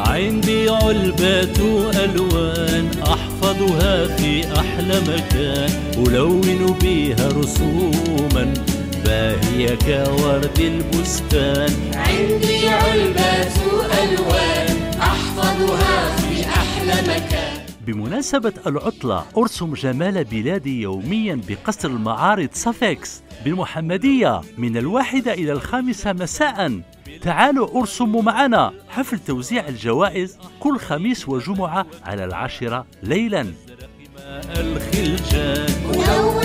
عندي علبة ألوان أحفظها في أحلى مكان، ألون بيها رسوما باهية كورد البستان. عندي علبة ألوان أحفظها في أحلى مكان. بمناسبة العطلة أرسم جمال بلادي يوميا بقصر المعارض صفاكس بالمحمدية من 1 إلى 5 مساء. تعالوا ارسموا معنا. حفل توزيع الجوائز كل خميس وجمعة على 10 ليلا. ولو